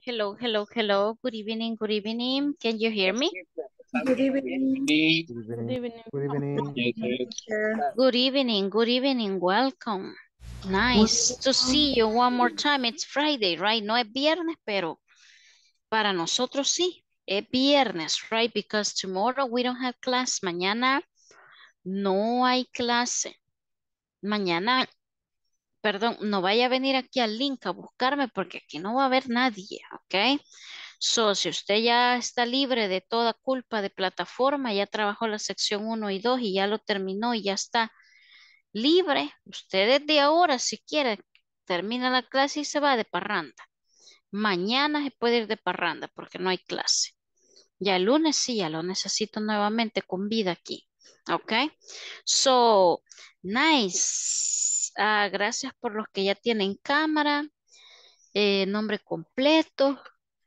Hello, hello, hello. Good evening, good evening. Can you hear me? Good evening. Good evening. Good evening. Teacher. Good evening, good evening. Welcome. Nice to see you one more time. It's Friday, right? No es viernes, pero para nosotros sí. Es viernes, right? Because tomorrow we don't have class. Mañana no hay clase. Mañana, perdón, no vaya a venir aquí al link a buscarme porque aquí no va a haber nadie, ¿ok? So, si usted ya está libre de toda culpa de plataforma, ya trabajó la sección 1 y 2 y ya lo terminó y ya está libre, usted desde ahora, si quiere, termina la clase y se va de parranda. Mañana se puede ir de parranda porque no hay clase. Ya el lunes sí, ya lo necesito nuevamente con vida aquí. ¿Ok? So, nice. Gracias por los que ya tienen cámara, nombre completo.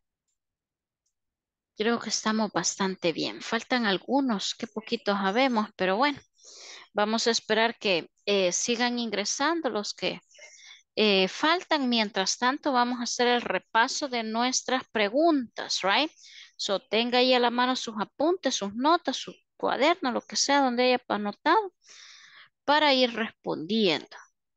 Creo que estamos bastante bien. Faltan algunos, que poquitos sabemos, pero bueno, vamos a esperar que sigan ingresando los que faltan. Mientras tanto, vamos a hacer el repaso de nuestras preguntas, right? So, tenga ahí a la mano sus apuntes, sus notas, su cuaderno, lo que sea donde haya anotado, para ir respondiendo.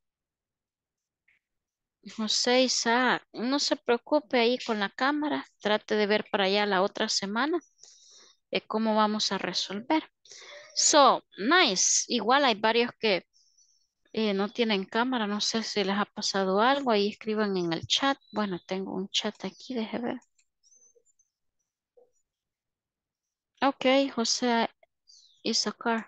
José Isaac, no se preocupe ahí con la cámara, trate de ver para allá la otra semana cómo vamos a resolver. So, nice. Igual hay varios que no tienen cámara, no sé si les ha pasado algo, ahí escriban en el chat. Bueno, tengo un chat aquí, déjeme ver. Ok, José Isaac.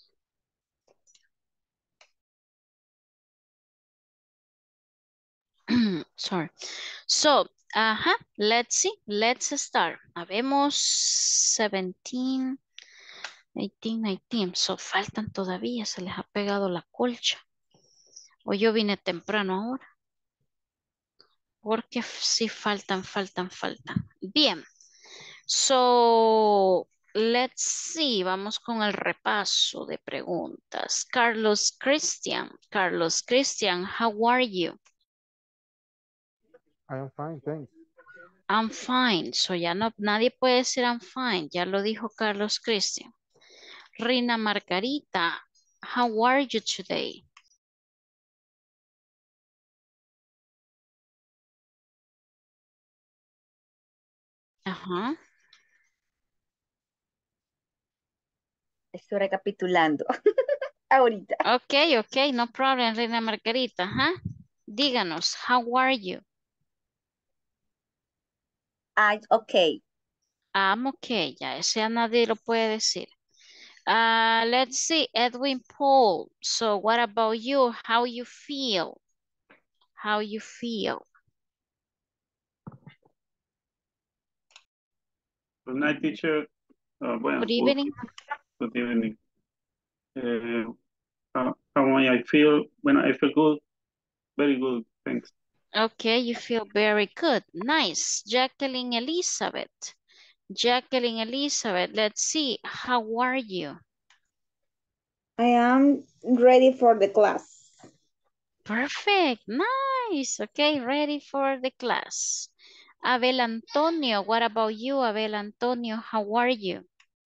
Sorry. So, let's see, let's start. Habemos 17, 18, 19. So, faltan todavía, se les ha pegado la colcha. O yo vine temprano ahora. Porque sí faltan. Bien. So, let's see. Vamos con el repaso de preguntas. Carlos Christian, how are you? I am fine, thanks. I'm fine. So ya no, nadie puede decir I'm fine. Ya lo dijo Carlos Christian. Rina Margarita, how are you today? Ajá. Estoy recapitulando ahorita. Ok, no problem, Rina Margarita. Ajá. Díganos, how are you? Okay. I'm okay, ya ese ya nadie lo puede decir. Let's see, Edwin Paul. So what about you? How you feel? How you feel? Good night, teacher. Good Bueno, evening. good evening. How I feel? When I feel good, very good, thanks. Okay, you feel very good. Nice. Jacqueline Elizabeth. Jacqueline Elizabeth, let's see. How are you? I am ready for the class. Perfect. Nice. Okay, ready for the class. Abel Antonio, what about you, Abel Antonio? How are you?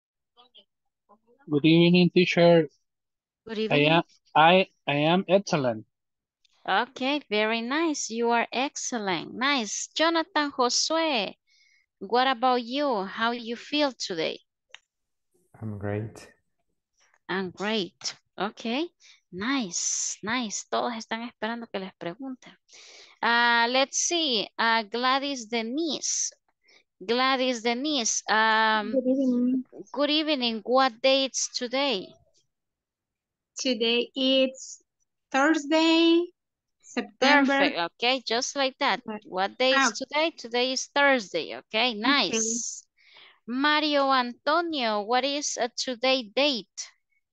Good evening, teacher. Good I evening. am I am excellent. Okay, very nice. You are excellent. Nice. Jonathan Josue, what about you? How you feel today? I'm great. I'm great. Okay, nice, nice. Todos están esperando que les pregunten. Let's see. Gladys Denise. Gladys Denise, Good evening. good evening. What day is today? Today it's Thursday, September. Perfect. Okay, just like that. What day is Ah, today? Today is Thursday. Okay, okay. nice. Mario Antonio, what is a today date?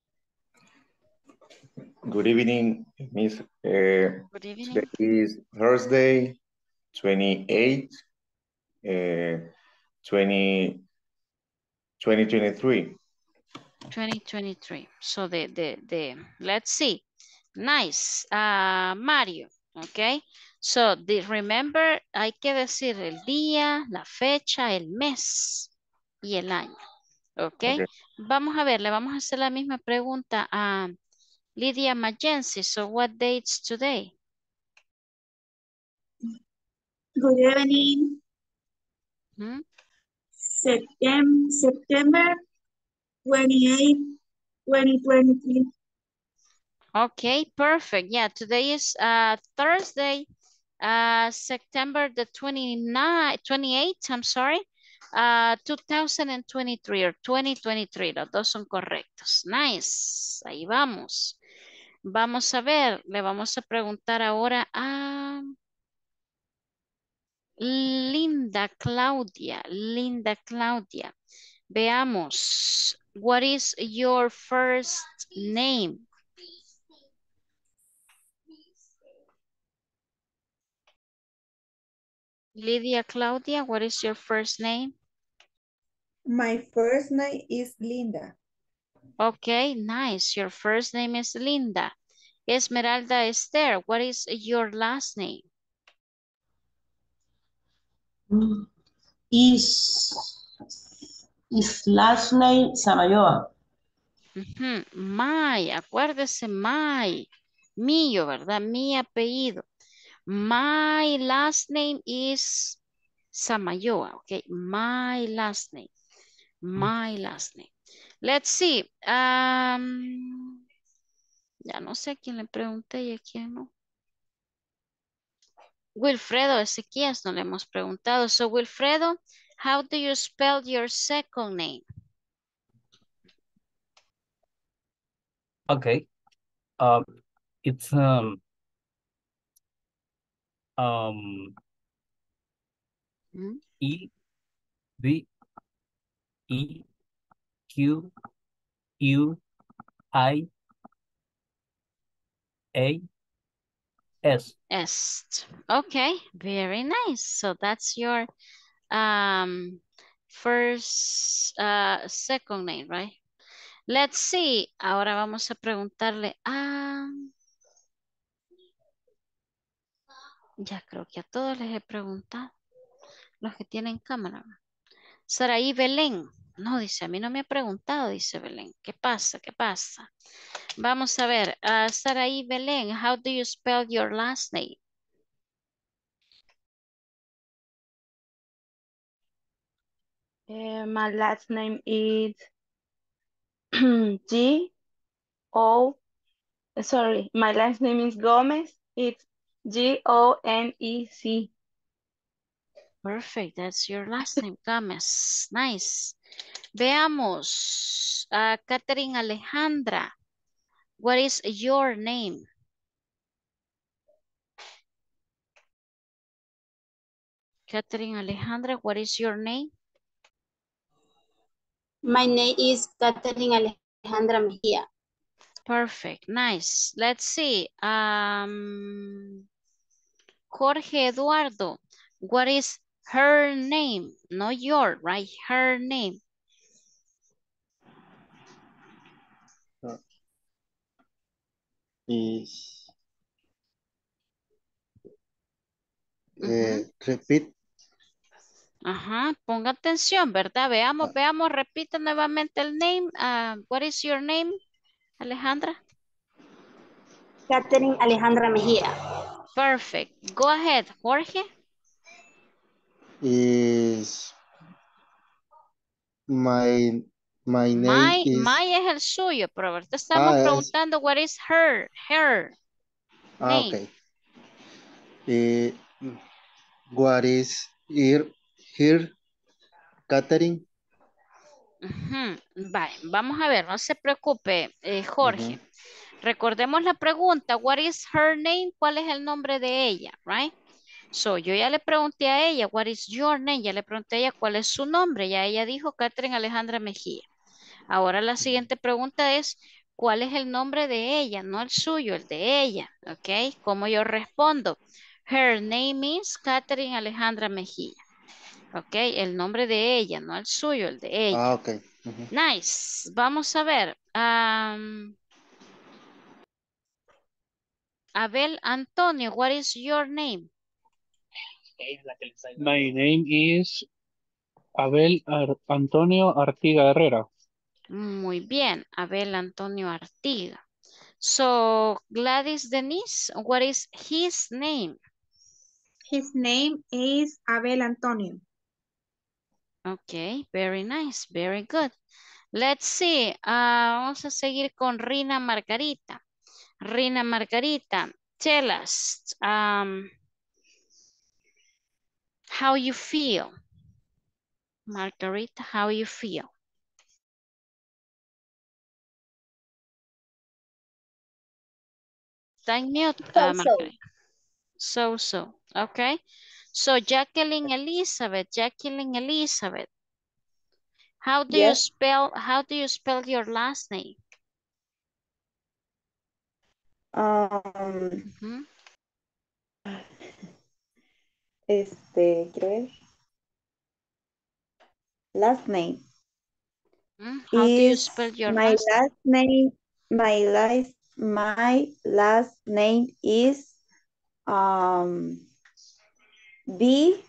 Good evening, Miss. Good Today evening. is Thursday, 28, 20, 2023. 2023. So let's see. Nice. Mario, okay? So, remember, hay que decir el día, la fecha, el mes y el año. ¿Ok? Okay. Vamos a ver, le vamos a hacer la misma pregunta a Lydia Magenzi. So, what date's today? Good evening. Hmm? September 28, 2023. Okay, perfect. Yeah, today is Thursday, September the 28th, I'm sorry, 2023 or 2023. Los dos son correctos. Nice. Ahí vamos. Vamos a ver, le vamos a preguntar ahora a Linda Claudia. Linda Claudia. Veamos. What is your first name? Lydia Claudia, what is your first name? My first name is Linda. Okay, nice. Your first name is Linda. Esmeralda Esther, what is your last name? Is last name Samayoa. May, acuérdese, May. Mío, ¿verdad? Mi apellido. My last name is Samayoa, okay? My last name. My last name. Let's see. Ya no sé a quién le pregunté y a quién no. Wilfredo Ezequías no le hemos preguntado. So, Wilfredo, how do you spell your second name? Okay. It's E V E Q U I A S. S. Okay, very nice. So that's your second name, right? Let's see. Ahora vamos a preguntarle a... Ya creo que a todos les he preguntado. Los que tienen cámara. Saraí Belén. No, dice, a mí no me ha preguntado, dice Belén. ¿Qué pasa? ¿Qué pasa? Vamos a ver. Saraí Belén, how do you spell your last name? My last name is my last name is Gomez. It's Gonec. Perfect, that's your last name, Gómez. Nice. Veamos. Catherine Alejandra, what is your name? Catherine Alejandra, what is your name? My name is Catherine Alejandra Mejía. Perfect, nice. Let's see. Jorge Eduardo, what is her name? Not your, right? Her name. Is repeat. Ajá, ponga atención, ¿verdad? Veamos, repita nuevamente el name. What is your name, Alejandra? Catherine Alejandra Mejía. Perfect. Go ahead, Jorge. Is my name is... My es el suyo, pero ahorita estamos preguntando what is her name. Okay. What is here, Catherine? Vale, vamos a ver, no se preocupe, Jorge. Recordemos la pregunta, what is her name? ¿Cuál es el nombre de ella? Right? So, yo ya le pregunté a ella, what is your name? Ya le pregunté a ella cuál es su nombre. Ya ella dijo Catherine Alejandra Mejía. Ahora la siguiente pregunta es, ¿cuál es el nombre de ella? No el suyo, el de ella. ¿Ok? ¿Cómo yo respondo? Her name is Catherine Alejandra Mejía. ¿Ok? El nombre de ella, no el suyo, el de ella. Ok. Nice. Vamos a ver. Abel Antonio, what is your name? My name is Abel Antonio Artiga Herrera. Muy bien, Abel Antonio Artiga. So, Gladys Denise, what is his name? His name is Abel Antonio. Okay, very nice, very good. Let's see, vamos a seguir con Rina Margarita. Rina Margarita, tell us how you feel. Margarita, how you feel? Está en mute, Margarita. So. Okay. So Jacqueline Elizabeth. How do you spell your last name? Um, quiero ver. Last name. How do you Is spell your my last name? last name, my last name is B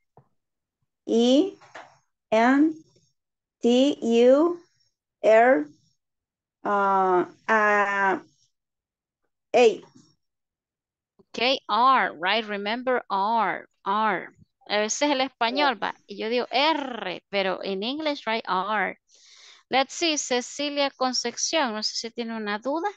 E N T U R A. Okay, R, right? Remember R. A veces el español va, y yo digo R, pero en inglés, right? R. Let's see, Cecilia Concepción, no sé si tiene una duda.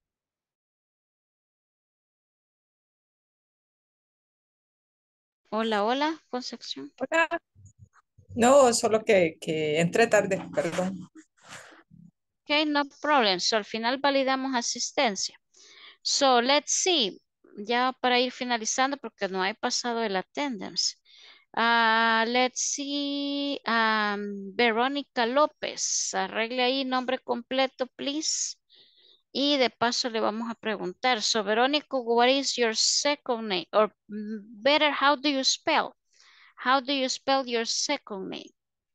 Hola, Concepción. Hola. No, solo que entré tarde, perdón. Okay, no problem. So, al final validamos asistencia. So, let's see. Ya para ir finalizando porque no hay pasado el attendance. Let's see. Verónica López. Arregle ahí nombre completo, please. Y de paso le vamos a preguntar. So, Verónica, what is your second name? Or better, how do you spell? How do you spell your second name?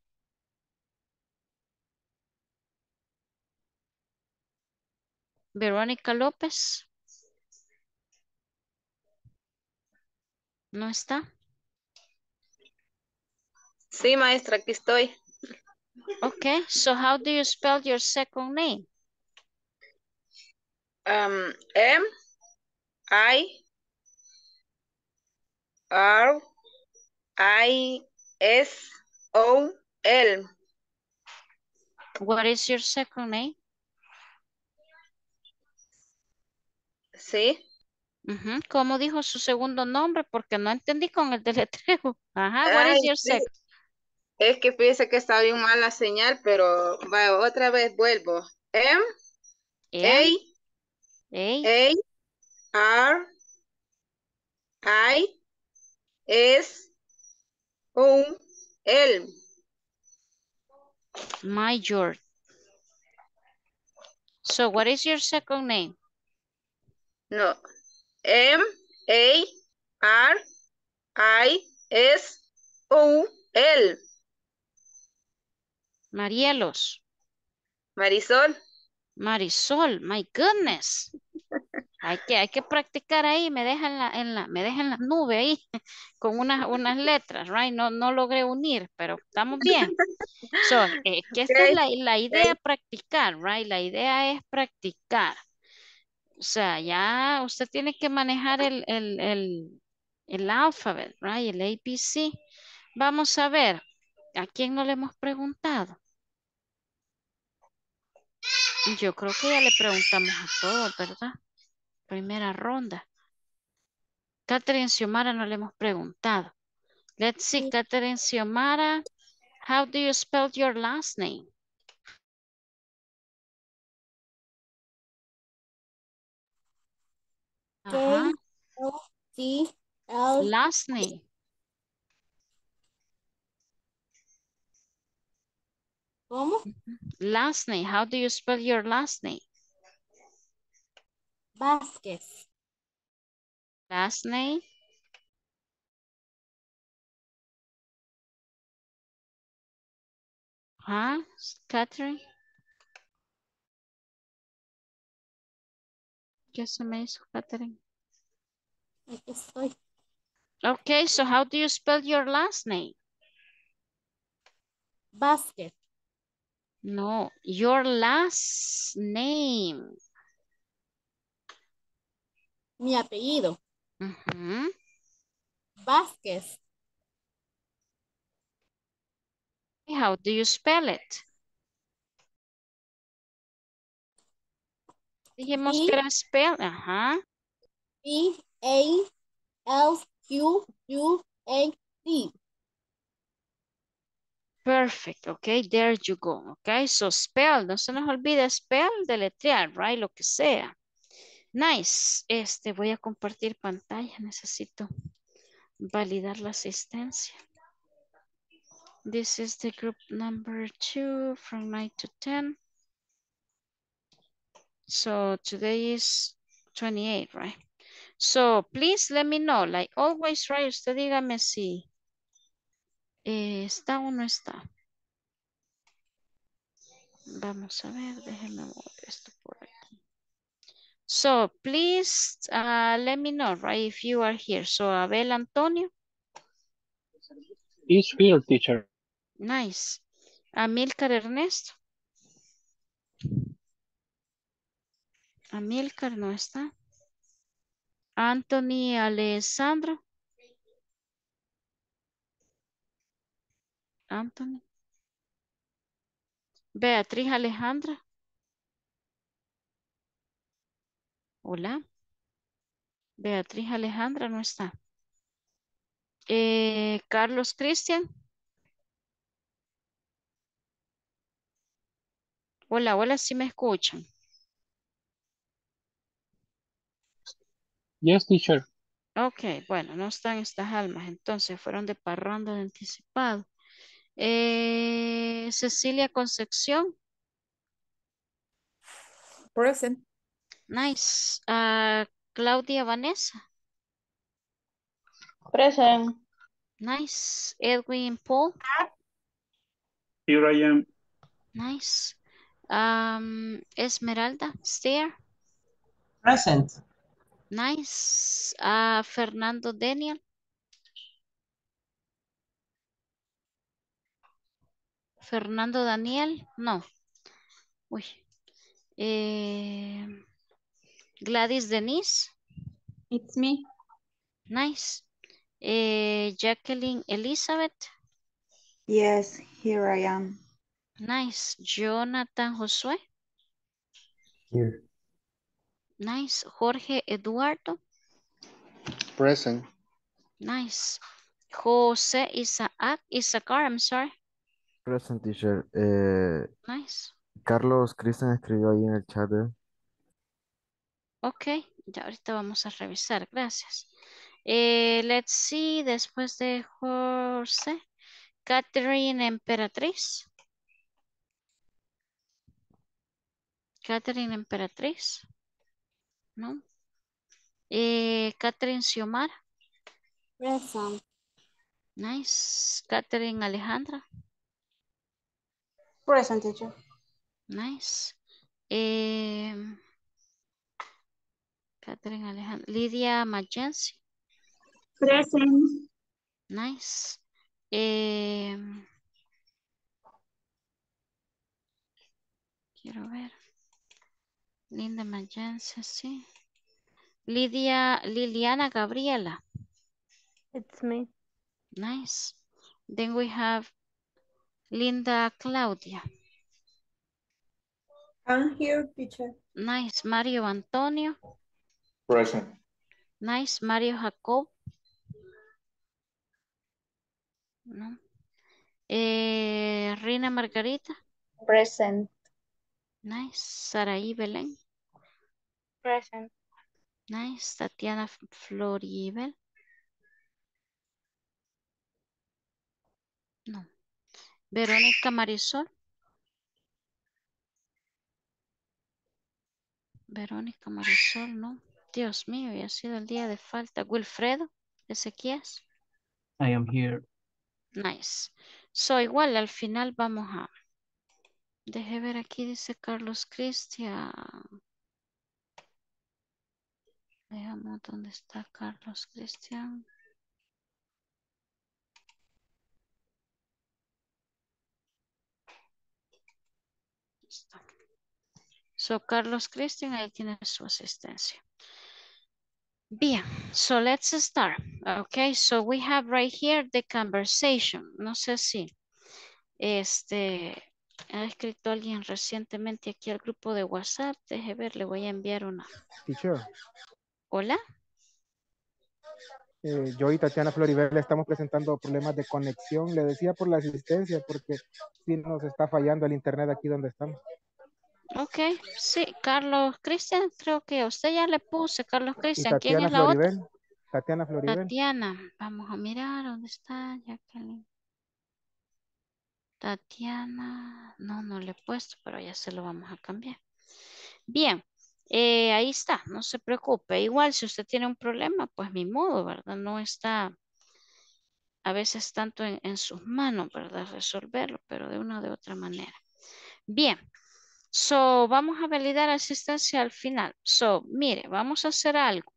Verónica López. ¿No está? Sí, maestra, aquí estoy. Okay, so how do you spell your second name? M-I-R-I-S-O-L. What is your second name? Sí. ¿Cómo dijo su segundo nombre? Porque no entendí con el deletreo. Ajá, what Ay, is your sí. second? Es que fíjese que está bien mal la señal, pero va, otra vez vuelvo. M, M-A-R-I-S-O-L. Major. So what is your second name? No. M-A-R-I-S-O-L. Marielos. Marisol. Marisol, my goodness. Hay que practicar ahí, me dejan me dejan la nube ahí con unas letras, right? No logré unir, pero estamos bien. So, que esta es la idea, practicar, right? La idea es practicar. O sea, ya usted tiene que manejar el alfabeto, right? El ABC. Vamos a ver, ¿a quién no le hemos preguntado? Yo creo que ya le preguntamos a todos, ¿verdad? Primera ronda. Catherine Xiomara no le hemos preguntado. Let's see, Catherine Xiomara, how do you spell your last name? Ajá. K-O-C-L. Last name. ¿Cómo? Last name, how do you spell your last name? Vázquez. Last name. Huh, Catherine? ¿Qué se me hizo, Catherine? Aquí estoy. Okay, so how do you spell your last name? Basket. No, your last name. Mi apellido. Ujú. Vázquez. How do you spell it? Dijimos que era spell. Ajá. B-A-L-Q-U-A-D. Perfect. Okay, there you go. Okay, so spell. No se nos olvide spell, deletrear, right? Lo que sea. Nice. Voy a compartir pantalla. Necesito validar la asistencia. This is the group number 2 from 9 to 10. So today is 28, right? So please let me know, like always, right? Usted dígame si está o no está. Vamos a ver, déjenme mover esto por aquí. So please let me know, right, if you are here. So Abel Antonio. Is here, teacher. Nice. Amilcar Ernesto. Amilcar no está. Anthony Alessandro. Anthony. Beatriz Alejandra. Hola. Beatriz Alejandra no está. Carlos Cristian. Hola, hola, ¿sí me escuchan? Yes, teacher. Ok, bueno, no están estas almas, entonces fueron de parranda de anticipado. Cecilia Concepción. Present. Nice. Claudia Vanessa. Present. Nice. Edwin Paul. Here I am. Nice. Esmeralda Steer. Present. Nice. Fernando Daniel. Fernando Daniel. No. Uy. Gladys Denise. It's me. Nice. Jacqueline Elizabeth. Yes, here I am. Nice. Jonathan Josué. Here. Nice. Jorge Eduardo. Present. Nice. José Isaacar, I'm sorry. Present, teacher. Nice. Carlos Cristian escribió ahí en el chat. Ok, ya ahorita vamos a revisar, gracias. Let's see, después de José, Catherine Emperatriz. Catherine Emperatriz. ¿No? Catherine Xiomara. Present. Nice. Catherine Alejandra. Present, teacher. Nice. Catherine Alejandra. Lydia Magenzi. Present. Nice. Quiero ver. Linda Magenzi, sí. Liliana Gabriela. It's me. Nice. Then we have Linda Claudia. I'm here, teacher. Nice. Mario Antonio. Present. Nice. Mario Jacob. No. Rina Margarita. Present. Nice. Saraí Belén. Present. Nice. Tatiana Floribel. No. Verónica Marisol. Verónica Marisol, no. Dios mío, ya ha sido el día de falta. Wilfredo Ezequías. I am here. Nice. So, igual al final vamos a... Deje ver aquí, dice Carlos Cristian. Veamos dónde está Carlos Cristian. Está. So, Carlos Cristian, ahí tiene su asistencia. Bien, so let's start. Okay, so we have right here the conversation. No sé si ha escrito alguien recientemente aquí al grupo de WhatsApp. Deje ver, le voy a enviar una. Teacher, Hola. yo y Tatiana Floribel le estamos presentando problemas de conexión. Le decía por la asistencia, porque sí nos está fallando el internet aquí donde estamos. Ok, sí, Carlos Cristian, creo que a usted ya le puse, Carlos Y Cristian. ¿Quién Tatiana es la otra? Floribel, Tatiana Floribel. Tatiana. Vamos a mirar dónde está Jacqueline. Tatiana. No, no le he puesto, pero ya se lo vamos a cambiar. Bien, ahí está, no se preocupe. Igual, si usted tiene un problema, pues mi modo, ¿verdad? No está a veces tanto en sus manos, ¿verdad? Resolverlo, pero de una o de otra manera. Bien, so vamos a validar asistencia al final. So, mire, vamos a hacer algo.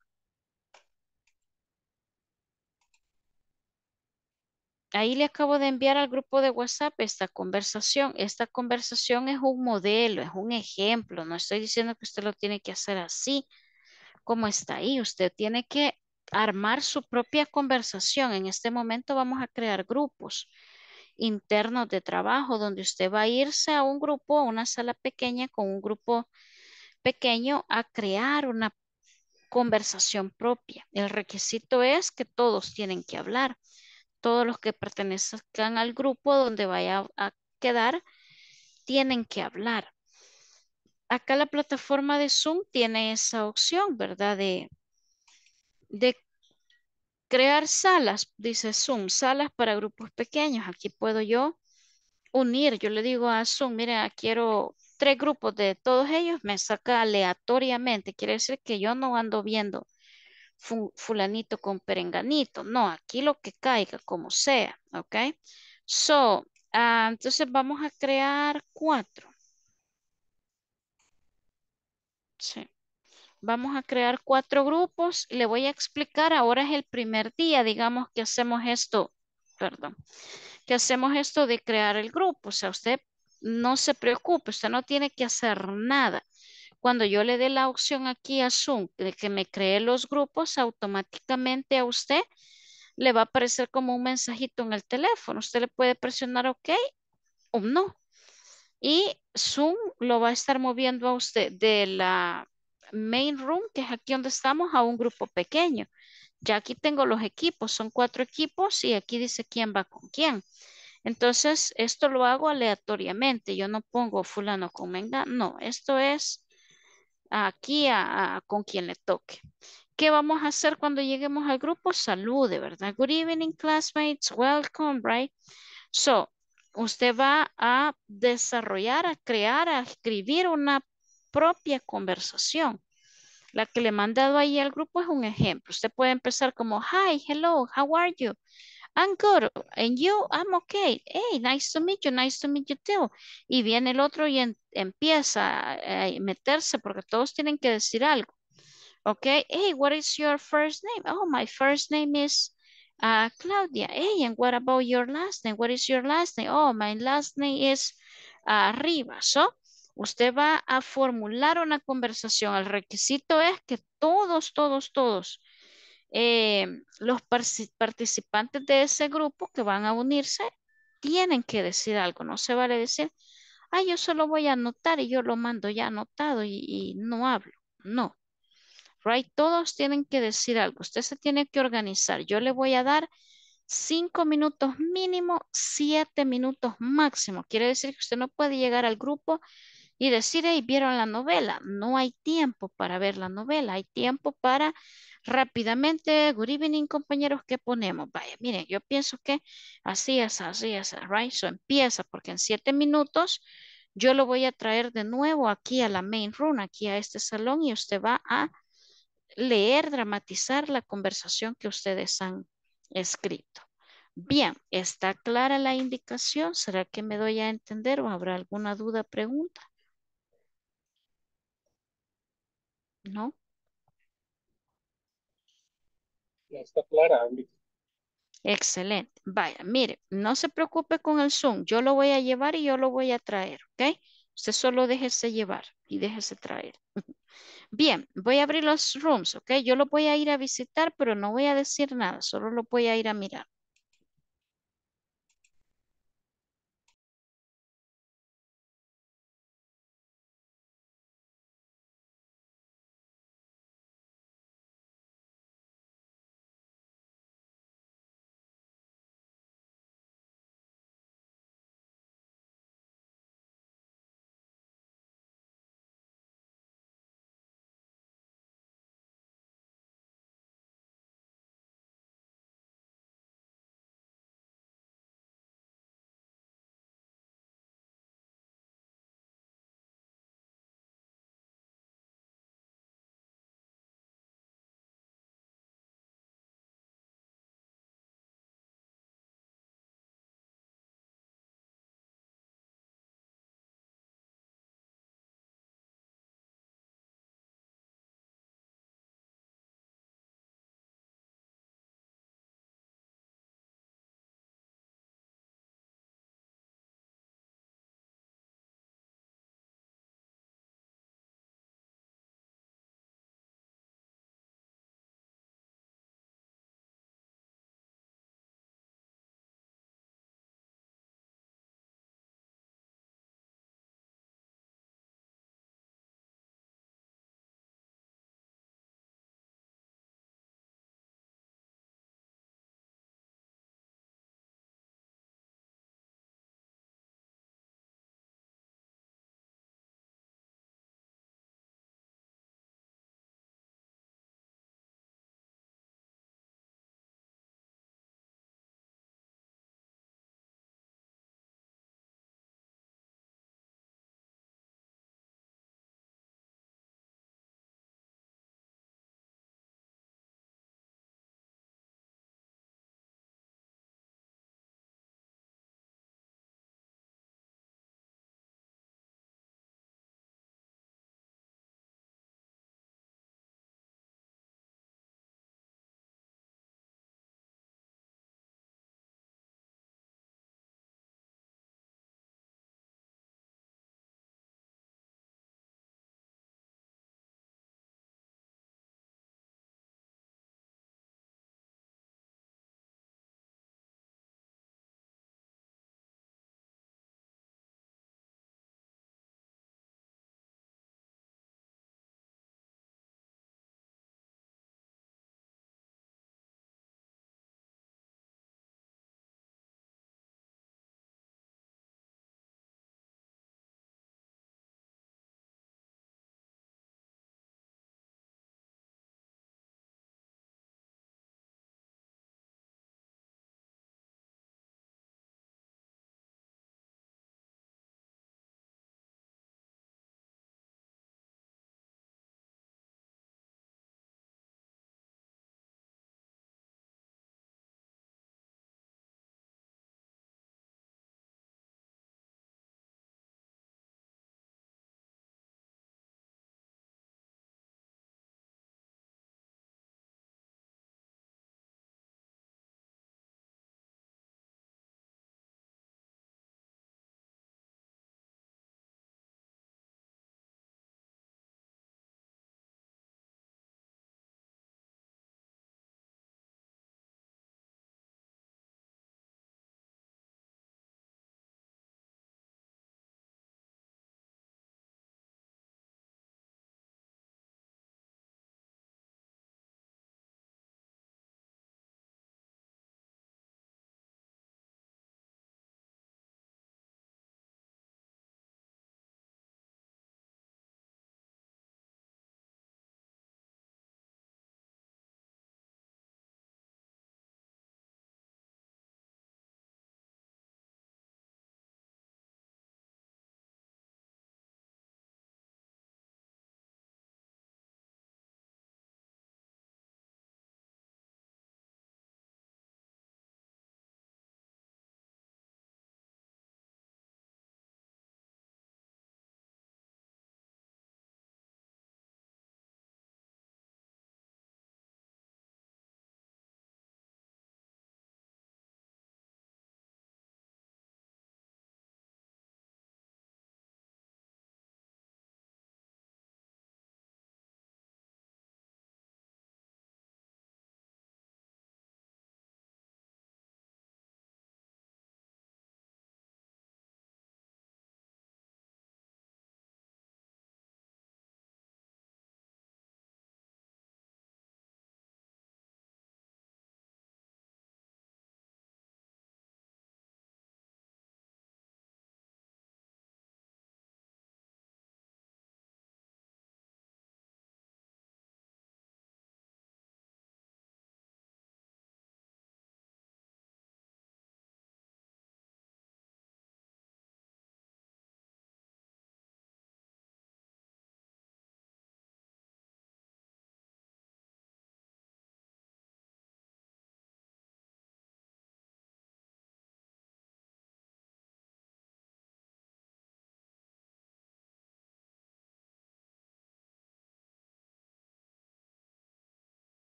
Ahí le acabo de enviar al grupo de WhatsApp esta conversación. Esta conversación es un modelo, es un ejemplo. No estoy diciendo que usted lo tiene que hacer así como está ahí. Usted tiene que armar su propia conversación. En este momento vamos a crear grupos internos de trabajo donde usted va a irse a un grupo, a una sala pequeña con un grupo pequeño a crear una conversación propia. El requisito es que todos tienen que hablar. Todos los que pertenezcan al grupo donde vaya a quedar tienen que hablar. Acá la plataforma de Zoom tiene esa opción, ¿verdad? De crear salas, dice Zoom, salas para grupos pequeños. Aquí puedo yo unir, yo le digo a Zoom, mira, quiero 3 grupos de todos ellos, me saca aleatoriamente. Quiere decir que yo no ando viendo fulanito con perenganito. No, aquí lo que caiga, como sea, ¿ok? So, entonces vamos a crear 4. Sí. Vamos a crear 4 grupos. Le voy a explicar, ahora es el primer día, digamos que hacemos esto, perdón, que hacemos esto de crear el grupo. O sea, usted no se preocupe, usted no tiene que hacer nada. Cuando yo le dé la opción aquí a Zoom de que me cree los grupos, automáticamente a usted le va a aparecer como un mensajito en el teléfono. Usted le puede presionar OK o no. Y Zoom lo va a estar moviendo a usted de la main room, que es aquí donde estamos, a un grupo pequeño. Ya aquí tengo los equipos, son 4 equipos y aquí dice quién va con quién. Entonces, esto lo hago aleatoriamente. Yo no pongo fulano con menga. No, esto es aquí con quien le toque. ¿Qué vamos a hacer cuando lleguemos al grupo? Salude, ¿verdad? Good evening, classmates. Welcome, right? So, usted va a desarrollar, a crear, a escribir una propia conversación. La que le he mandado ahí al grupo es un ejemplo. Usted puede empezar como, hi, hello, how are you? I'm good. And you? I'm okay. Hey, nice to meet you. Nice to meet you too. Y viene el otro y empieza a meterse porque todos tienen que decir algo. Okay. Hey, what is your first name? Oh, my first name is Claudia. Hey, and what about your last name? What is your last name? Oh, my last name is Rivas. So, usted va a formular una conversación. El requisito es que todos los participantes de ese grupo que van a unirse tienen que decir algo. No se vale decir, ah, yo solo voy a anotar y yo lo mando ya anotado y no hablo. No, right? Todos tienen que decir algo. Usted se tiene que organizar. Yo le voy a dar 5 minutos mínimo, 7 minutos máximo. Quiere decir que usted no puede llegar al grupo y decir, hey, ¿vieron la novela? No hay tiempo para ver la novela, hay tiempo para rápidamente, good evening, compañeros, ¿qué ponemos? Vaya, miren, yo pienso que así es, right? So empieza, porque en 7 minutos yo lo voy a traer de nuevo aquí a la main room, aquí a este salón, y usted va a leer, dramatizar la conversación que ustedes han escrito. Bien, ¿está clara la indicación? ¿Será que me doy a entender o habrá alguna duda, pregunta? ¿No? Ya está clara, Andy. Excelente. Vaya, mire, no se preocupe con el Zoom. Yo lo voy a llevar y yo lo voy a traer, ¿ok? Usted solo déjese llevar y déjese traer. Bien, voy a abrir los rooms, ¿ok? Yo lo voy a ir a visitar, pero no voy a decir nada, solo lo voy a ir a mirar.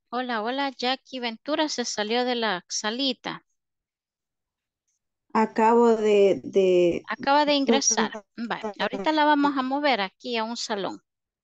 Hola, hola, Jackie Ventura se salió de la salita. Acabo Acaba de ingresar. Vale, ahorita la vamos a mover aquí a un salón.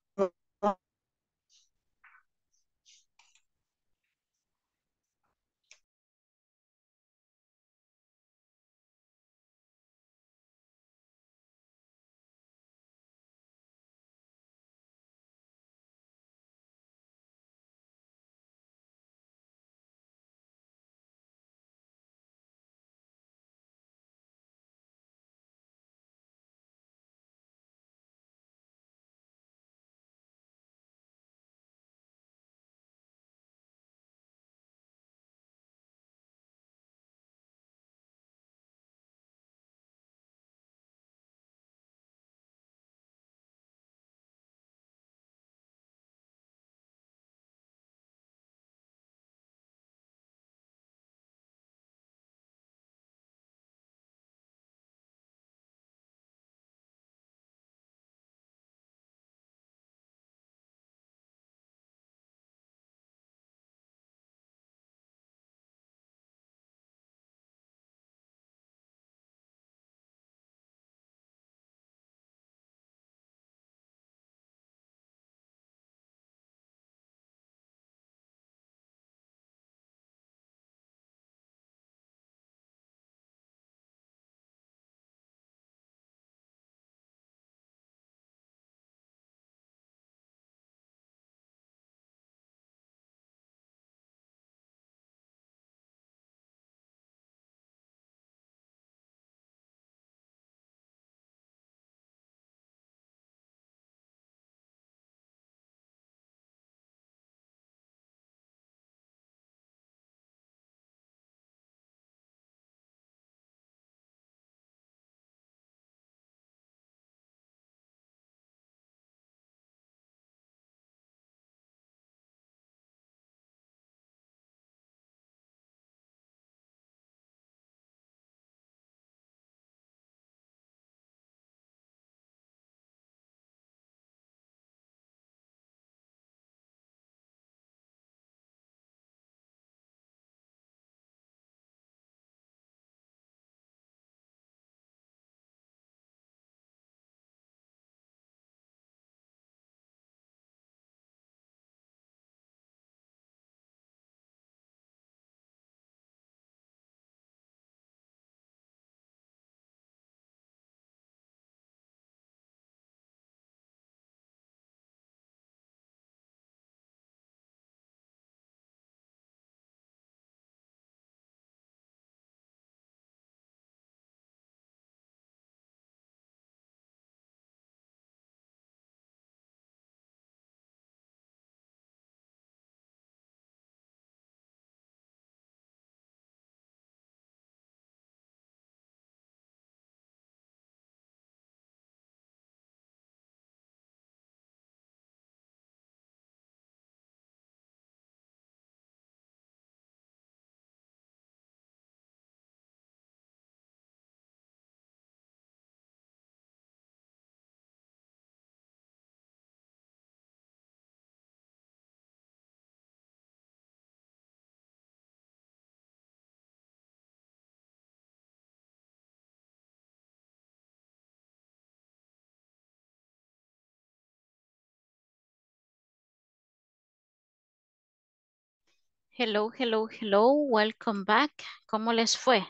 Hello, hello, hello. Welcome back. ¿Cómo les fue?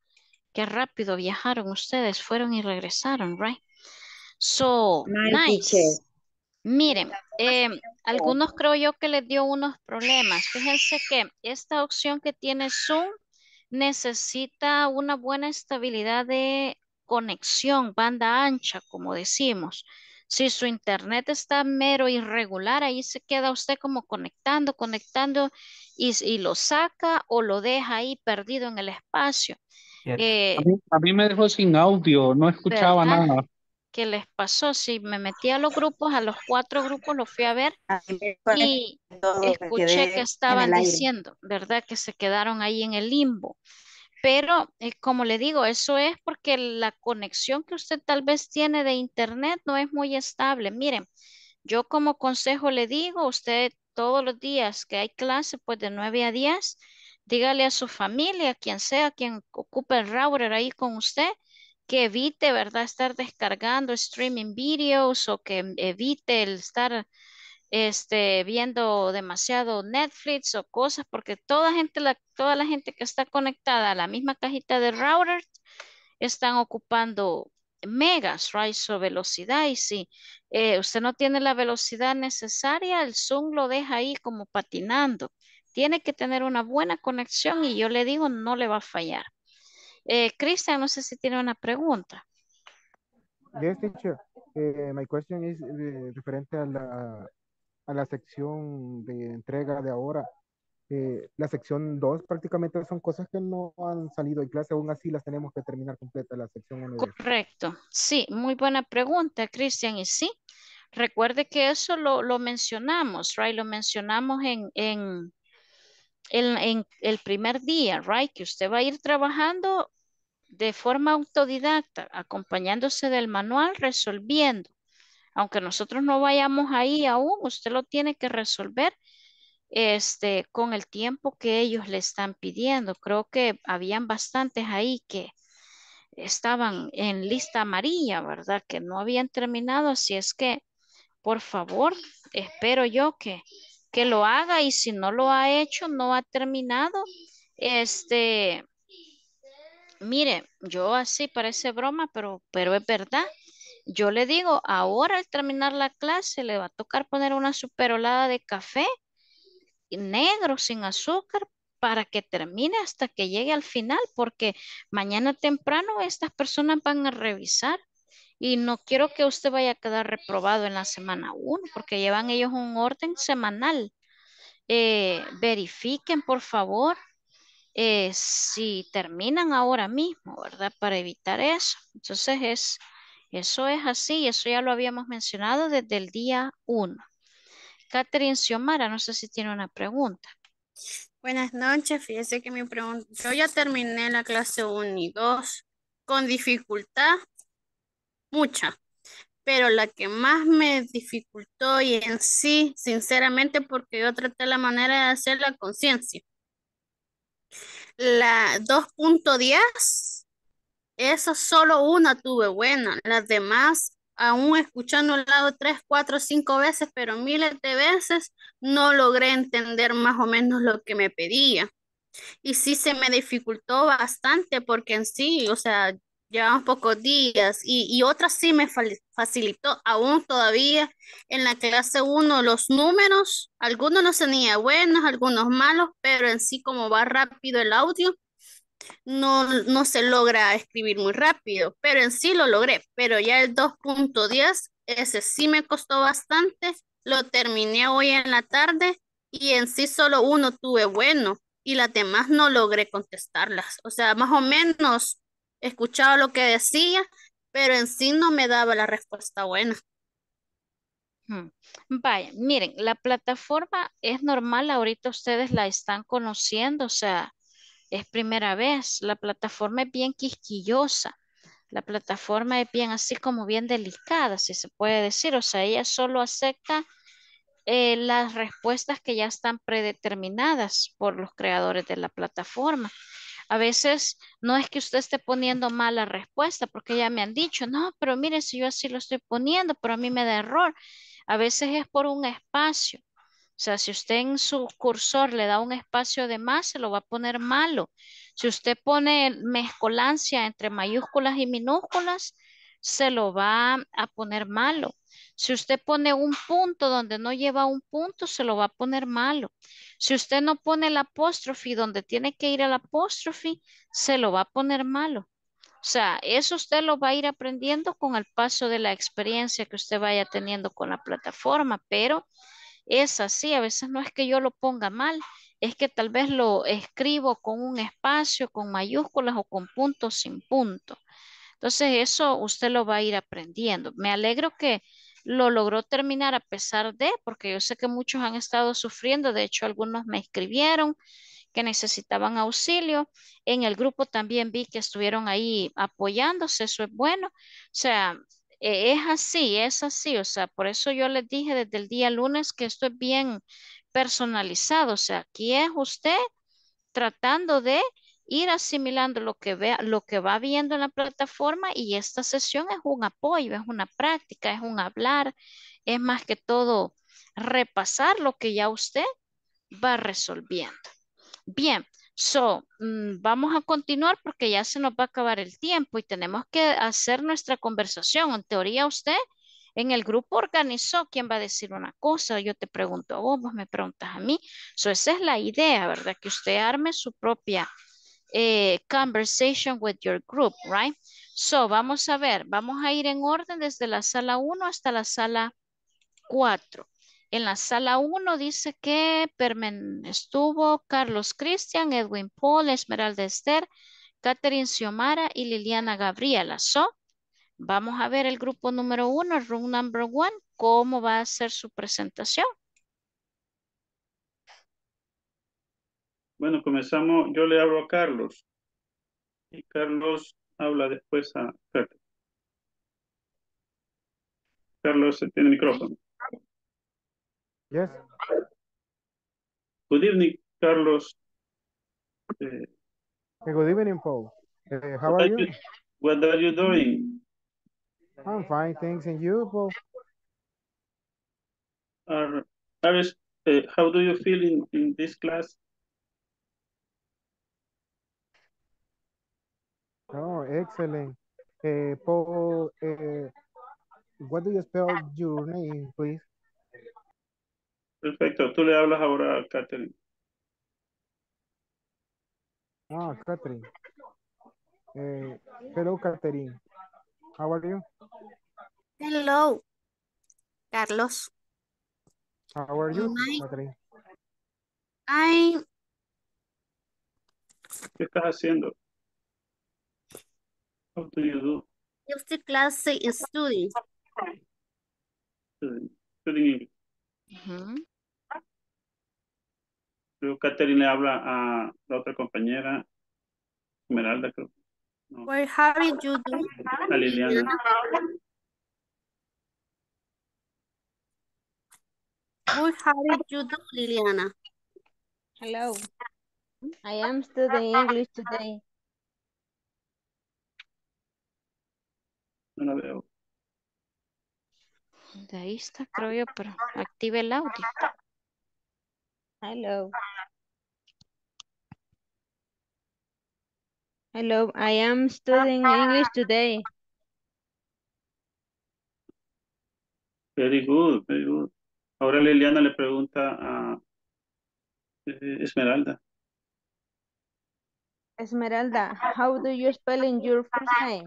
Qué rápido viajaron ustedes. Fueron y regresaron, right? So, my teacher. nice. Miren, algunos creo yo que les dio unos problemas. Fíjense que esta opción que tiene Zoom necesita una buena estabilidad de conexión, banda ancha, como decimos. Si su internet está mero irregular, ahí se queda usted como conectando, conectando y lo saca o lo deja ahí perdido en el espacio. Eh, A mí me dejó sin audio, no escuchaba ¿Verdad? nada. ¿Qué les pasó? Si me metí a los grupos, a los 4 grupos, los fui a ver y Me escuché que quedé en estaban el aire. diciendo, ¿verdad? Que se quedaron ahí en el limbo. Pero, como le digo, eso es porque la conexión que usted tal vez tiene de internet no es muy estable. Miren, yo como consejo le digo, usted todos los días que hay clase, pues de 9 a 10, dígale a su familia, a quien sea, quien ocupe el router ahí con usted, que evite, ¿verdad? Estar descargando streaming videos o que evite el estar viendo demasiado Netflix o cosas, porque toda la gente que está conectada a la misma cajita de router están ocupando megas, right? Su velocidad. Y si usted no tiene la velocidad necesaria, el Zoom lo deja ahí como patinando. Tiene que tener una buena conexión y yo le digo, no le va a fallar. Cristian, no sé si tiene una pregunta. Yes, teacher. My question is referente a la sección de entrega de ahora. La sección 2 prácticamente son cosas que no han salido en clase, aún así las tenemos que terminar completa la sección 1 y 2. Correcto. Sí, muy buena pregunta, Cristian. Y sí, recuerde que eso lo mencionamos, right? Lo mencionamos en el primer día, right? Que usted va a ir trabajando de forma autodidacta, acompañándose del manual, resolviendo. Aunque nosotros no vayamos ahí aún, usted lo tiene que resolver con el tiempo que ellos le están pidiendo. Creo que habían bastantes ahí que estaban en lista amarilla, ¿verdad? Que no habían terminado, así es que, por favor, espero yo que lo haga y si no lo ha hecho, no ha terminado, mire, yo así parece broma, pero es verdad. Yo le digo, ahora al terminar la clase le va a tocar poner una superolada de café negro sin azúcar para que termine hasta que llegue al final, porque mañana temprano estas personas van a revisar y no quiero que usted vaya a quedar reprobado en la semana 1, porque llevan ellos un orden semanal. Verifiquen, por favor, si terminan ahora mismo, ¿verdad? Para evitar eso. Entonces, eso es así, eso ya lo habíamos mencionado desde el día 1. Catherine Xiomara, no sé si tiene una pregunta. Buenas noches, fíjese que mi pregunta, yo ya terminé la clase 1 y 2 con dificultad, mucha, pero la que más me dificultó y en sí, sinceramente, porque yo traté la manera de hacer la conciencia. La 2.10, esa solo una tuve buena, las demás, aún escuchando el lado 3, 4, 5 veces, pero miles de veces, no logré entender más o menos lo que me pedía. Y sí se me dificultó bastante porque en sí, o sea, llevamos pocos días y otras sí me facilitó aún todavía en la clase 1 los números, algunos no tenía buenos, algunos malos, pero en sí como va rápido el audio, no se logra escribir muy rápido, pero en sí lo logré, pero ya el 2.10, ese sí me costó bastante, lo terminé hoy en la tarde y en sí solo uno tuve bueno y las demás no logré contestarlas, o sea, más o menos escuchaba lo que decía, pero en sí no me daba la respuesta buena. Vaya, miren, la plataforma es normal, ahorita ustedes la están conociendo, o sea, es primera vez. La plataforma es bien quisquillosa. La plataforma es bien así como bien delicada, si se puede decir. O sea, ella solo acepta las respuestas que ya están predeterminadas por los creadores de la plataforma. A veces no es que usted esté poniendo mala respuesta, porque ya me han dicho, no, pero mire, si yo así lo estoy poniendo, pero a mí me da error. A veces es por un espacio. O sea, si usted en su cursor le da un espacio de más, se lo va a poner malo. Si usted pone mezcolancia entre mayúsculas y minúsculas, se lo va a poner malo. Si usted pone un punto donde no lleva un punto, se lo va a poner malo. Si usted no pone el apóstrofe donde tiene que ir el apóstrofe, se lo va a poner malo. O sea, eso usted lo va a ir aprendiendo con el paso de la experiencia que usted vaya teniendo con la plataforma, pero es así, a veces no es que yo lo ponga mal, es que tal vez lo escribo con un espacio, con mayúsculas o con puntos sin punto. Entonces eso usted lo va a ir aprendiendo. Me alegro que lo logró terminar a pesar de, porque yo sé que muchos han estado sufriendo, de hecho algunos me escribieron que necesitaban auxilio. En el grupo también vi que estuvieron ahí apoyándose, eso es bueno. O sea, es así, o sea, por eso yo les dije desde el día lunes que esto es bien personalizado. O sea, aquí es usted tratando de ir asimilando lo que vea, lo que va viendo en la plataforma, y esta sesión es un apoyo, es una práctica, es un hablar, es más que todo repasar lo que ya usted va resolviendo. Bien, vamos a continuar porque ya se nos va a acabar el tiempo y tenemos que hacer nuestra conversación. En teoría usted en el grupo organizó quién va a decir una cosa, yo te pregunto a vos me preguntas a mí. Esa es la idea, ¿verdad? Que usted arme su propia conversation with your group, right? Vamos a ver, vamos a ir en orden desde la sala 1 hasta la sala 4. En la sala 1 dice que estuvo Carlos Cristian, Edwin Paul, Esmeralda Esther, Catherine Xiomara y Liliana Gabriela. Vamos a ver el grupo número 1, room number 1, cómo va a ser su presentación. Bueno, comenzamos. Yo le hablo a Carlos. Y Carlos habla después a Pepe. Carlos, tiene micrófono. Yes. Good evening, Carlos. Good evening, Paul. How are you? What are you doing? I'm fine, thanks. And you, Paul? How do you feel in this class? Oh, excellent. Paul, what do you spell your name, please? Perfecto. Tú le hablas ahora a Catherine. Ah, Catherine. Hello, Catherine. How are you? Hello, Carlos. How are you, Catherine? ¿Qué estás haciendo? How do you do? Just the class is studying. Studying English. Luego Catherine le habla a la otra compañera, Esmeralda, creo. No. Well, how did you do? A Liliana. Well, how did you do, Liliana? Hello. I am studying English today. No la veo. De ahí está, creo yo, pero active el audio. Hello. Hello, I am studying English today. Very good, very good. Ahora Liliana le pregunta a Esmeralda. Esmeralda, how do you spell in your first name?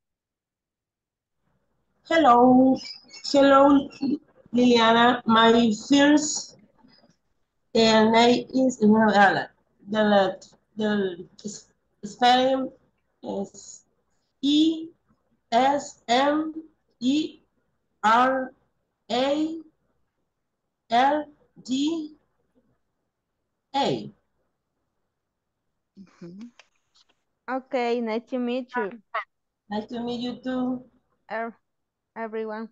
Hello, Liliana. My first name is Esmeralda. The spelling is Esmeralda. Okay, nice to meet you. Nice to meet you too. Everyone.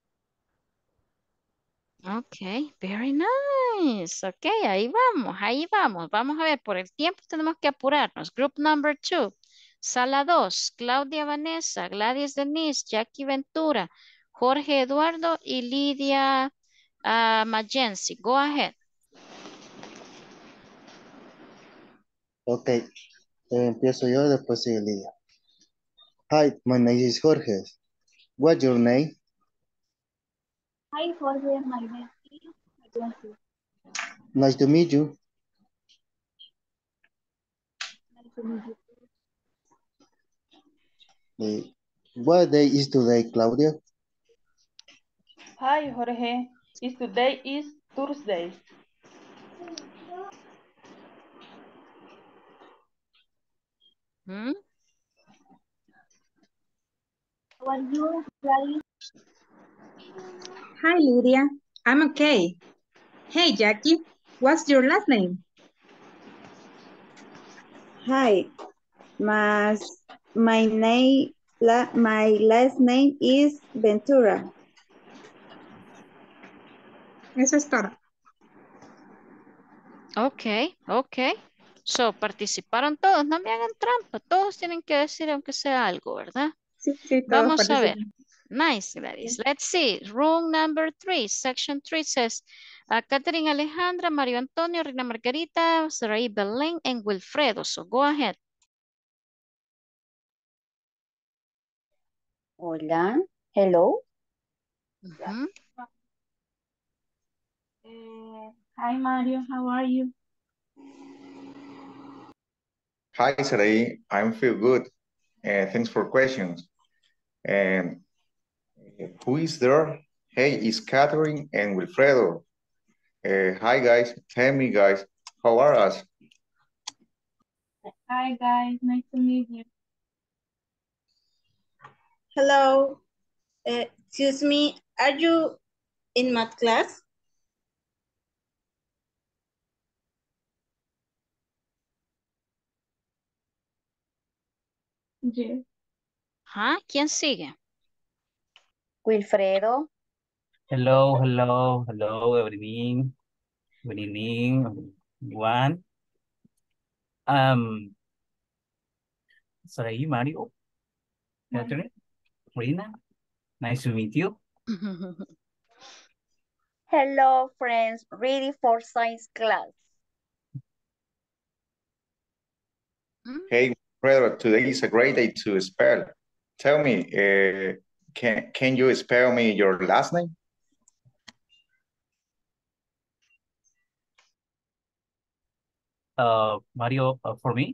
Ok, very nice. Ok, ahí vamos, ahí vamos. Vamos a ver, por el tiempo tenemos que apurarnos. Group number 2, sala 2, Claudia Vanessa, Gladys Denise, Jackie Ventura, Jorge Eduardo y Lidia Magenzi. Go ahead. Ok, empiezo yo, después sigue Lidia. Hi, my name is Jorge. What's your name? Hi, Jorge. My name is Magenzi. Nice to meet you. Nice to meet you. What day is today, Claudia? Hi, Jorge. Today is Thursday. Hmm? How are you, Gladys? Hi, Lydia. I'm okay. Hey, Jackie, what's your last name? Hi, my last name is Ventura. Eso es todo. Ok, ok. So, participaron todos, no me hagan trampa. Todos tienen que decir aunque sea algo, ¿verdad? Sí, sí, todos Vamos a ver. participan. Nice, Gladys. Let's see. Room number 3, section 3 says, Catherine Alejandra, Mario Antonio, Reina Margarita, Sarai Belén, and Wilfredo. So, go ahead. Hola, hello. Mhm. Hi, Mario. How are you? Hi, Sarai. I'm feel good. Thanks for questions. And who is there? Hey, it's Catherine and Wilfredo. Hi, guys. Tell me, guys, how are us? Hi, guys. Nice to meet you. Hello. Excuse me, are you in math class? Yes. ¿Quién sigue? Wilfredo. Hello, hello, hello, everything. Good evening, everyone. Sorry, Mario, Catherine, Rina, nice to meet you. Hello, friends. Ready for science class. Hey, Wilfredo, today is a great day to spell. Tell me, can you spell me your last name? Mario, for me?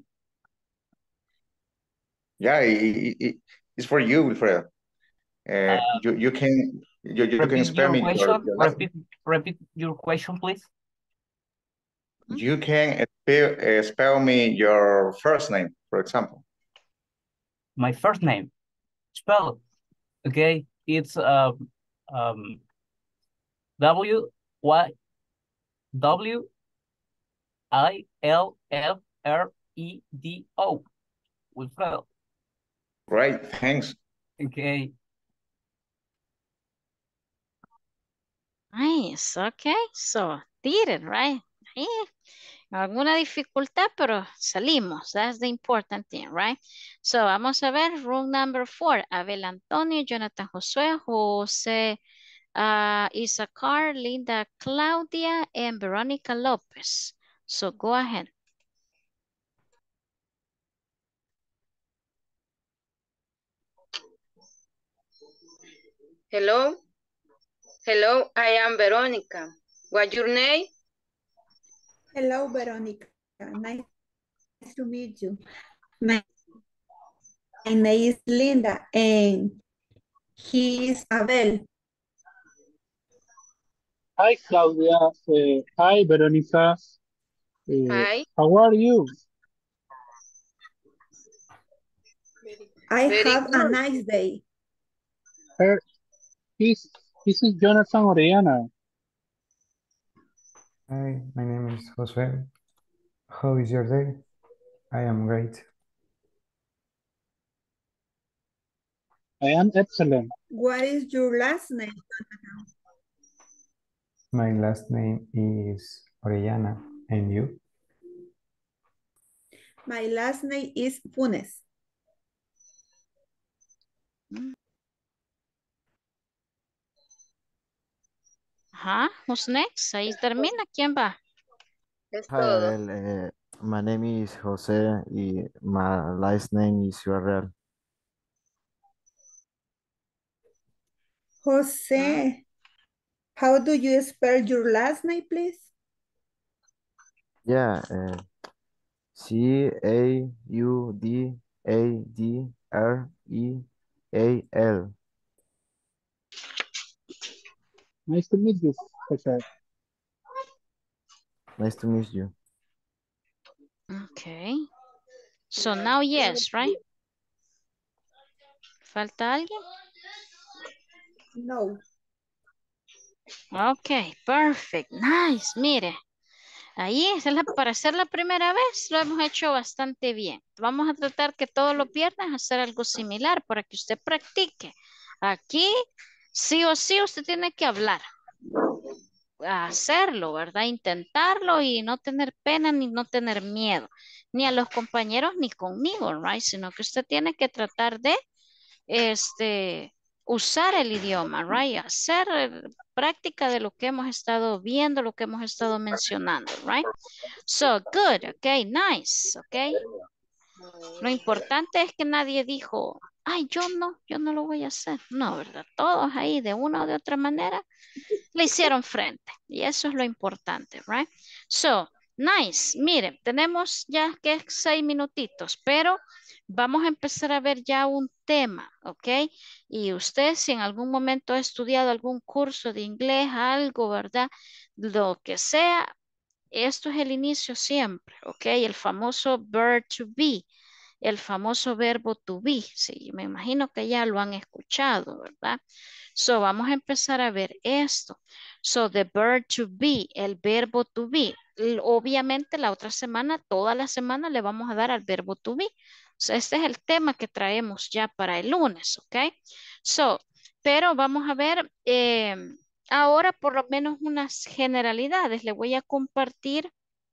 Yeah, it's for you, Wilfredo. You can Repeat spell your me question. your last name. Repeat your question, please. You can spell me your first name, for example. My first name, spell. Okay, it's W Y W I L F R E D O. Wilfredo. Great, thanks. Okay. Nice, okay. So, did it, right? Yeah. Alguna dificultad, pero salimos. That's the important thing, right? So, vamos a ver room number 4. Abel Antonio, Jonathan Josué, José Isaacar, Linda Claudia, and Veronica Lopez. So, go ahead. Hello. Hello, I am Veronica. What's your name? Hello, Veronica. Nice to meet you. My name is Linda and he is Abel. Hi, Claudia. Hi, Veronica. Hi. How are you? I Very have a good. nice day. This is Jonathan Orellana. Hi, my name is Jose. How is your day? I am great. I am excellent. What is your last name? My last name is Orellana. And you? My last name is Funes. Who's next? Ahí termina. ¿Quién va? Es Hi, todo. Abel. My name is Jose y my last name is Real. Jose, how do you spell your last name, please? Yeah, Caudadreal. Nice to meet you, Jose. Nice to meet you. Okay. So now yes, right? ¿Falta alguien? No. Ok, perfect, nice, mire. Ahí, para ser la primera vez, lo hemos hecho bastante bien. Vamos a tratar que todos los viernes hacer algo similar para que usted practique. Aquí, sí o sí, usted tiene que hablar. a hacerlo, ¿verdad? Intentarlo y no tener pena ni no tener miedo, ni a los compañeros ni conmigo, right? Sino que usted tiene que tratar de usar el idioma, right? Hacer práctica de lo que hemos estado viendo, lo que hemos estado mencionando, right? So, good, okay, nice, okay. Lo importante es que nadie dijo, ay, yo no lo voy a hacer. No, ¿verdad? Todos ahí de una o de otra manera le hicieron frente. Y eso es lo importante, right? So, nice. Miren, tenemos ya que 6 minutitos, pero vamos a empezar a ver ya un tema, ¿ok? Y usted, si en algún momento ha estudiado algún curso de inglés, algo, ¿verdad? Lo que sea, esto es el inicio siempre, ¿ok? El famoso verb to be, el famoso verbo to be. Sí, me imagino que ya lo han escuchado, ¿verdad? So, vamos a empezar a ver esto. So, the verb to be, el verbo to be. Obviamente la otra semana, toda la semana le vamos a dar al verbo to be. So, este es el tema que traemos ya para el lunes, ¿ok? So, pero vamos a ver ahora por lo menos unas generalidades. Le voy a compartir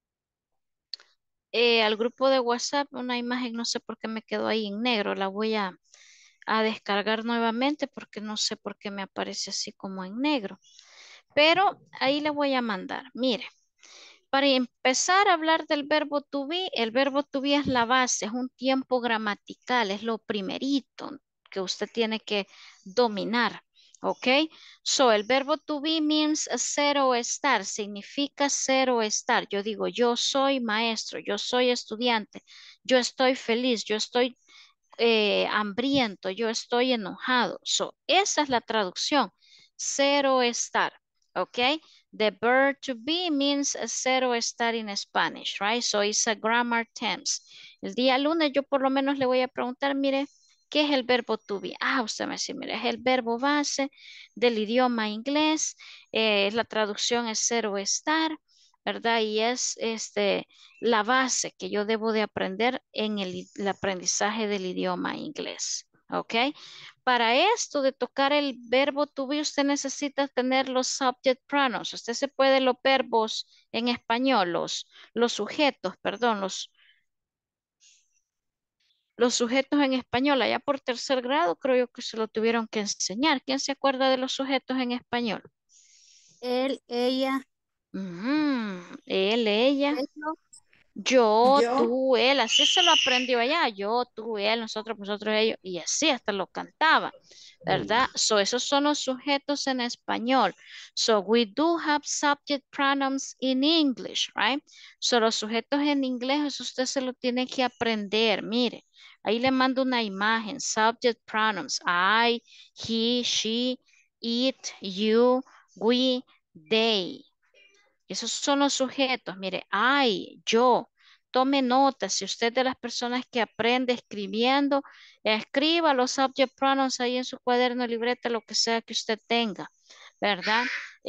al grupo de WhatsApp una imagen, no sé por qué me quedó ahí en negro. La voy a descargar nuevamente porque no sé por qué me aparece así como en negro. Pero ahí le voy a mandar. Mire, para empezar a hablar del verbo to be, el verbo to be es la base, es un tiempo gramatical, es lo primerito que usted tiene que dominar. ¿Ok? So, el verbo to be means ser o estar, significa ser o estar. Yo digo, yo soy maestro, yo soy estudiante, yo estoy feliz, yo estoy hambriento, yo estoy enojado. So, esa es la traducción. Ser o estar. ¿Ok? The verb to be means ser o estar in Spanish, right? So, it's a grammar tense. El día lunes yo por lo menos le voy a preguntar, mire, ¿qué es el verbo to be? Ah, usted me dice, mire, es el verbo base del idioma inglés. La traducción es ser o estar, ¿verdad? Y es la base que yo debo de aprender en el aprendizaje del idioma inglés. ¿Ok? Para esto de tocar el verbo to be, usted necesita tener los subject pronouns. Usted se puede los verbos en español, los sujetos, perdón, los sujetos en español. Allá por tercer grado creo yo que se lo tuvieron que enseñar. ¿Quién se acuerda de los sujetos en español? Él, ella, Él, ella. ellos. Yo, Yo. tú, él, así se lo aprendió allá. Yo, tú, él, nosotros, vosotros, ellos, y así hasta lo cantaba, ¿verdad? So, esos son los sujetos en español. So, we do have subject pronouns in English, right? So, los sujetos en inglés, eso usted se lo tiene que aprender. Mire, ahí le mando una imagen. Subject pronouns. I, he, she, it, you, we, they. Esos son los sujetos. Mire, ay, yo. Tome nota. Si usted es de las personas que aprende escribiendo, escriba los subject pronouns ahí en su cuaderno, libreta, lo que sea que usted tenga, ¿verdad?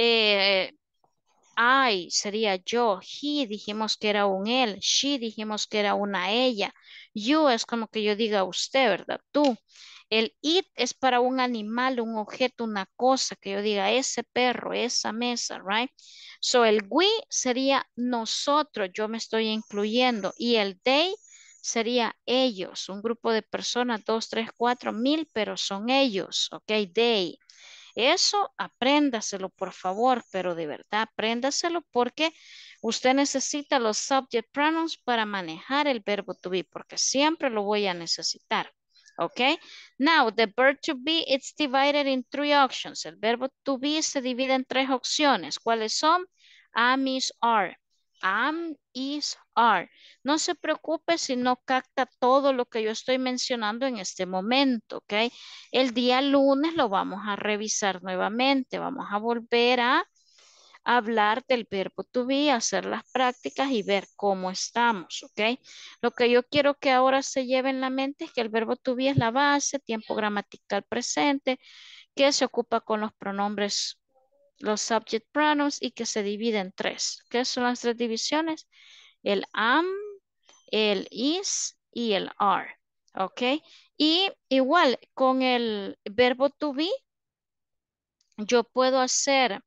I sería yo. He dijimos que era un él. She dijimos que era una ella. You es como que yo diga usted, ¿verdad? Tú. El it es para un animal, un objeto, una cosa, que yo diga ese perro, esa mesa, right? So el we sería nosotros, yo me estoy incluyendo. Y el they sería ellos, un grupo de personas, 2, 3, 4, 1000, pero son ellos, ok, they. Eso apréndaselo, por favor, pero de verdad apréndaselo porque usted necesita los subject pronouns para manejar el verbo to be, porque siempre lo voy a necesitar. ¿Ok? Now, the verb to be is divided in 3 options. El verbo to be se divide en 3 opciones. ¿Cuáles son? Am, is, are. Am, is, are. No se preocupe si no capta todo lo que yo estoy mencionando en este momento, ¿ok? El día lunes lo vamos a revisar nuevamente. Vamos a volver a hablar del verbo to be, hacer las prácticas y ver cómo estamos, ¿ok? Lo que yo quiero que ahora se lleve en la mente es que el verbo to be es la base, tiempo gramatical presente, que se ocupa con los pronombres, los subject pronouns y que se divide en 3. ¿Qué son las 3 divisiones? El am, el is y el are, ¿ok? Y igual con el verbo to be, yo puedo hacer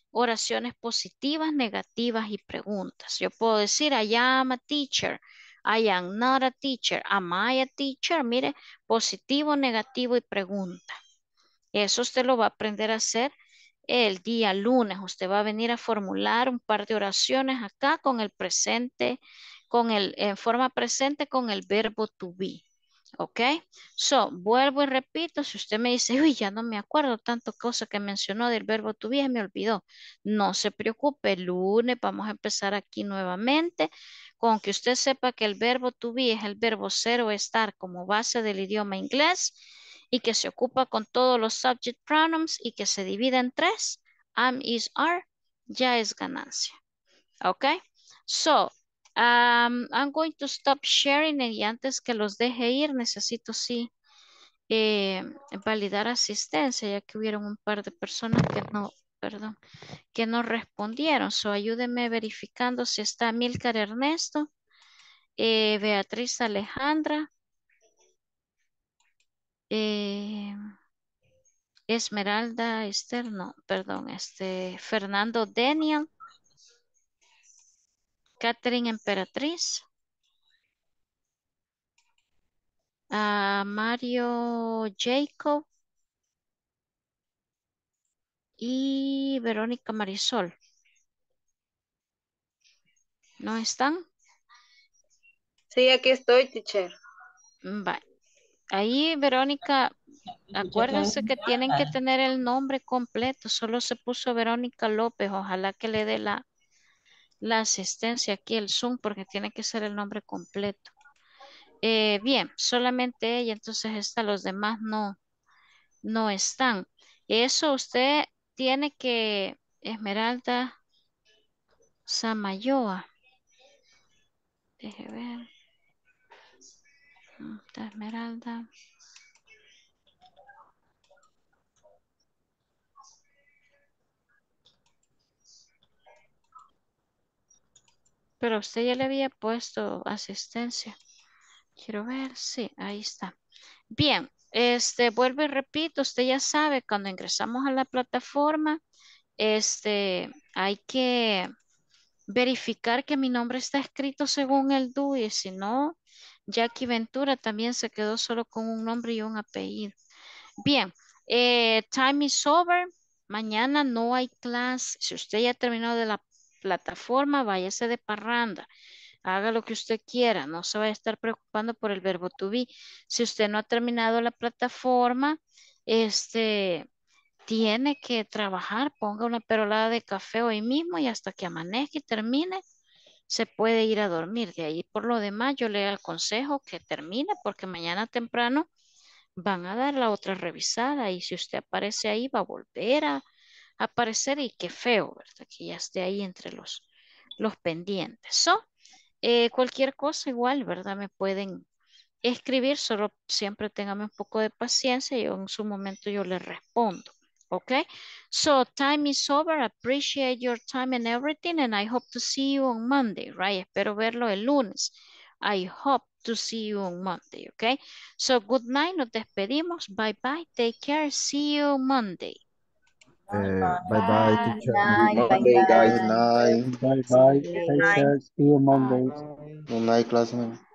oraciones positivas, negativas y preguntas. Yo puedo decir, I am a teacher. I am not a teacher. Am I a teacher? Mire, positivo, negativo y pregunta. Eso usted lo va a aprender a hacer el día lunes. Usted va a venir a formular un par de oraciones acá con el presente, en forma presente con el verbo to be. ¿Ok? So, vuelvo y repito, si usted me dice, uy, ya no me acuerdo tanto cosa que mencionó del verbo to be, me olvidó. No se preocupe, el lunes vamos a empezar aquí nuevamente. Con que usted sepa que el verbo to be es el verbo ser o estar como base del idioma inglés y que se ocupa con todos los subject pronouns y que se divide en 3, am, is, are, ya es ganancia. ¿Ok? So, I'm going to stop sharing y antes que los deje ir necesito sí validar asistencia ya que hubieron un par de personas que no, perdón, que no respondieron. So, ayúdenme verificando si está Milcar Ernesto, Beatriz Alejandra, Esmeralda Esther, no, perdón, Fernando Daniel, Catherine Emperatriz, Mario Jacob y Verónica Marisol. ¿No están? Sí, aquí estoy, teacher. Vale. Ahí, Verónica, acuérdense que tienen que tener el nombre completo. Solo se puso Verónica López. Ojalá que le dé la asistencia aquí, el Zoom, porque tiene que ser el nombre completo. Bien, solamente ella, entonces los demás no están. Eso usted tiene que, Esmeralda Samayoa. Deje ver. Está Esmeralda. Pero usted ya le había puesto asistencia. Quiero ver, sí, ahí está. Bien, vuelvo y repito, usted ya sabe, cuando ingresamos a la plataforma, hay que verificar que mi nombre está escrito según el DUI, y si no, Jackie Ventura también se quedó solo con un nombre y un apellido. Bien, time is over. Mañana no hay clase. Si usted ya terminó de la plataforma, váyase de parranda. Haga lo que usted quiera. No se vaya a estar preocupando por el verbo to be. Si usted no ha terminado la plataforma, tiene que trabajar. Ponga una perolada de café hoy mismo y hasta que amanezca y termine, se puede ir a dormir. De ahí por lo demás, yo le aconsejo que termine porque mañana temprano van a dar la otra revisada y si usted aparece ahí va a volver a aparecer y qué feo, ¿verdad? Que ya esté ahí entre los pendientes. Cualquier cosa igual, ¿verdad? Me pueden escribir, solo siempre téngame un poco de paciencia y en su momento yo les respondo. Okay, so time is over. Appreciate your time and everything, and I hope to see you on Monday, right? Espero verlo el lunes. I hope to see you on Monday, okay? So good night, nos despedimos. Bye bye, take care, see you Monday. Bye, teacher. Good night. Bye bye. Take care. See you Monday. Good night, classmate.